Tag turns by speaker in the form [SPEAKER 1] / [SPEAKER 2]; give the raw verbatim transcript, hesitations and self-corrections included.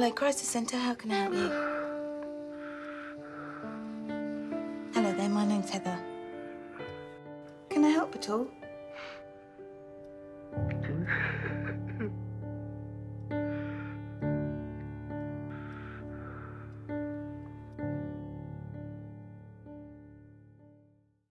[SPEAKER 1] Hello, Crisis Centre. How can I help you? Hello there, my name's Heather. Can I help at all?